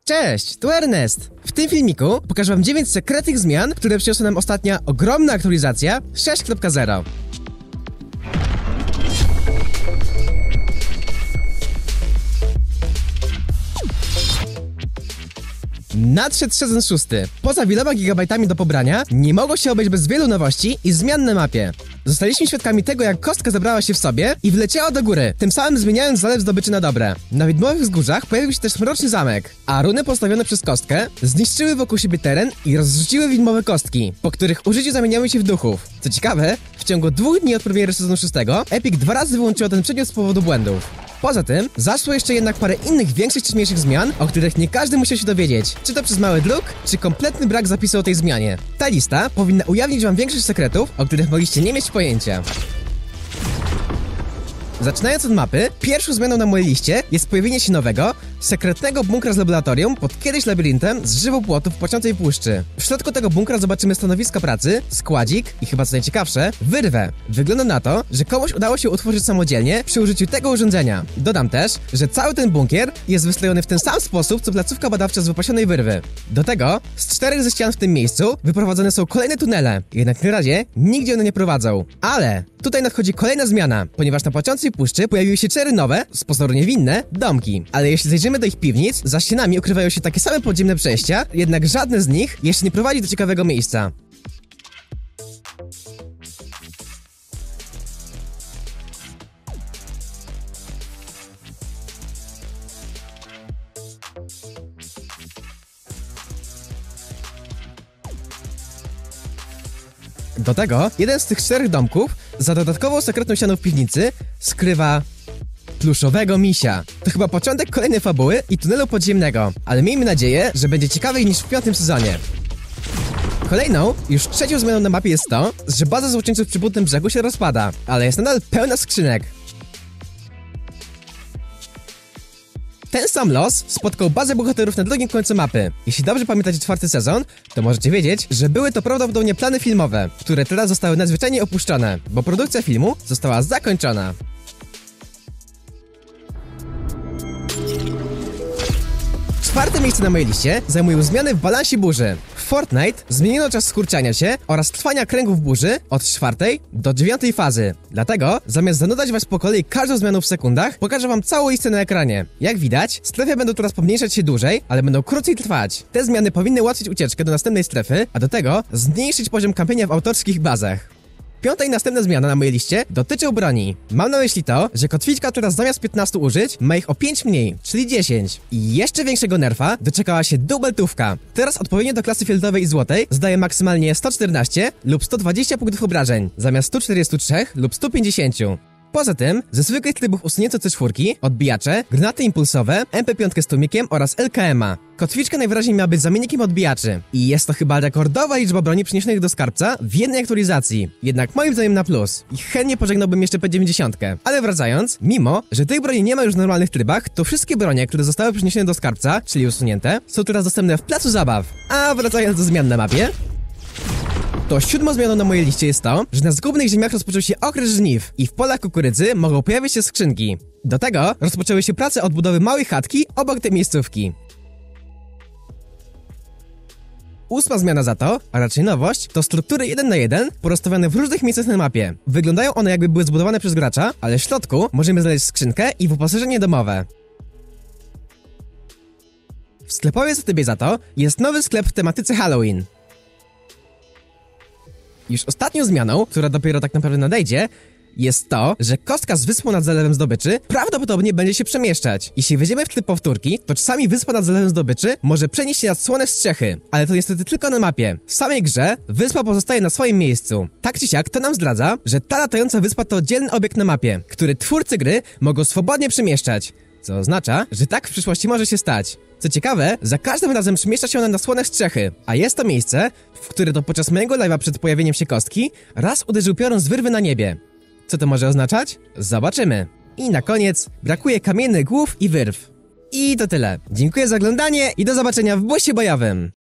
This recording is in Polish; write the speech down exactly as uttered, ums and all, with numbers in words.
Cześć, tu Ernest. W tym filmiku pokażę wam dziewięć sekretnych zmian, które przyniosła nam ostatnia ogromna aktualizacja sześć kropka zero. Nadszedł sezon szósty. Poza wieloma gigabajtami do pobrania, nie mogło się obejść bez wielu nowości i zmian na mapie. Zostaliśmy świadkami tego, jak kostka zebrała się w sobie i wleciała do góry, tym samym zmieniając zalew zdobyczy na dobre. Na widmowych wzgórzach pojawił się też mroczny zamek, a runy postawione przez kostkę zniszczyły wokół siebie teren i rozrzuciły widmowe kostki, po których użyciu zamieniały się w duchów. Co ciekawe, w ciągu dwóch dni od premiery sezonu szóstego Epic dwa razy wyłączyło ten przedmiot z powodu błędów. Poza tym, zaszło jeszcze jednak parę innych większych czy mniejszych zmian, o których nie każdy musiał się dowiedzieć, czy to przez mały druk, czy kompletny brak zapisu o tej zmianie. Ta lista powinna ujawnić wam większość sekretów, o których mogliście nie mieć pojęcia. Zaczynając od mapy, pierwszą zmianą na mojej liście jest pojawienie się nowego, sekretnego bunkra z laboratorium pod kiedyś labiryntem z żywopłotu w płaczącej puszczy. W środku tego bunkra zobaczymy stanowisko pracy, składzik i chyba co najciekawsze, wyrwę. Wygląda na to, że komuś udało się utworzyć samodzielnie przy użyciu tego urządzenia. Dodam też, że cały ten bunkier jest wystrojony w ten sam sposób, co placówka badawcza z wypasionej wyrwy. Do tego, z czterech ze ścian w tym miejscu wyprowadzone są kolejne tunele, jednak na razie nigdzie one nie prowadzą. Ale tutaj nadchodzi kolejna zmiana, ponieważ na płaczącej puszczy pojawiły się cztery nowe, z pozoru niewinne, domki. Ale jeśli zajrzymy do ich piwnic, za ścianami ukrywają się takie same podziemne przejścia, jednak żadne z nich jeszcze nie prowadzi do ciekawego miejsca. Do tego, jeden z tych czterech domków, za dodatkową sekretną ścianą w piwnicy, skrywa pluszowego misia. To chyba początek kolejnej fabuły i tunelu podziemnego, ale miejmy nadzieję, że będzie ciekawiej niż w piątym sezonie. Kolejną, już trzecią zmianą na mapie jest to, że baza złoczyńców przy Butnym Brzegu się rozpada, ale jest nadal pełna skrzynek. Ten sam los spotkał bazę bohaterów na drugim końcu mapy. Jeśli dobrze pamiętacie czwarty sezon, to możecie wiedzieć, że były to prawdopodobnie plany filmowe, które teraz zostały nadzwyczajnie opuszczone, bo produkcja filmu została zakończona. Czwarte miejsce na mojej liście zajmują zmiany w balansie burzy. W Fortnite zmieniono czas skurczania się oraz trwania kręgów burzy od czwartej do dziewiątej fazy. Dlatego, zamiast zanudzać was po kolei każdą zmianą w sekundach, pokażę wam całą listę na ekranie. Jak widać, strefy będą teraz pomniejszać się dłużej, ale będą krócej trwać. Te zmiany powinny ułatwić ucieczkę do następnej strefy, a do tego zmniejszyć poziom kampienia w autorskich bazach. Piąta i następna zmiana na mojej liście dotyczą broni. Mam na myśli to, że kotwiczka teraz zamiast piętnastu użyć, ma ich o pięć mniej, czyli dziesięć. I jeszcze większego nerfa doczekała się dubeltówka. Teraz odpowiednio do klasy fioletowej i złotej zdaje maksymalnie sto czternaście lub sto dwadzieścia punktów obrażeń, zamiast stu czterdziestu trzech lub stu pięćdziesięciu. Poza tym, ze zwykłych trybów usunięto C cztery, odbijacze, granaty impulsowe, M P pięć z tłumikiem oraz L K M a. Kotwiczka najwyraźniej miała być zamiennikiem odbijaczy. I jest to chyba rekordowa liczba broni przyniesionych do skarbca w jednej aktualizacji. Jednak moim zdaniem na plus. I chętnie pożegnałbym jeszcze P dziewięćdziesiąt. Ale wracając, mimo, że tych broni nie ma już w normalnych trybach, to wszystkie bronie, które zostały przyniesione do skarbca, czyli usunięte, są teraz dostępne w placu zabaw. A wracając do zmian na mapie, to siódmą zmianą na mojej liście jest to, że na zgubnych ziemiach rozpoczął się okres żniw i w polach kukurydzy mogą pojawić się skrzynki. Do tego rozpoczęły się prace odbudowy małej chatki obok tej miejscówki. Ósma zmiana za to, a raczej nowość, to struktury jeden na jeden porozstawione w różnych miejscach na mapie. Wyglądają one jakby były zbudowane przez gracza, ale w środku możemy znaleźć skrzynkę i wyposażenie domowe. W sklepowej zatybie za to jest nowy sklep w tematyce Halloween. Już ostatnią zmianą, która dopiero tak naprawdę nadejdzie, jest to, że kostka z wyspą nad zalewem zdobyczy prawdopodobnie będzie się przemieszczać. Jeśli wejdziemy w tryb powtórki, to czasami wyspa nad zalewem zdobyczy może przenieść się nad słone strzechy, ale to niestety tylko na mapie. W samej grze wyspa pozostaje na swoim miejscu. Tak czy siak to nam zdradza, że ta latająca wyspa to oddzielny obiekt na mapie, który twórcy gry mogą swobodnie przemieszczać. Co oznacza, że tak w przyszłości może się stać. Co ciekawe, za każdym razem przemieszcza się ona na słone strzechy, a jest to miejsce, w które to podczas mojego live'a przed pojawieniem się kostki raz uderzył piorun z wyrwy na niebie. Co to może oznaczać? Zobaczymy. I na koniec brakuje kamiennych głów i wyrw. I to tyle. Dziękuję za oglądanie i do zobaczenia w busie bojowym.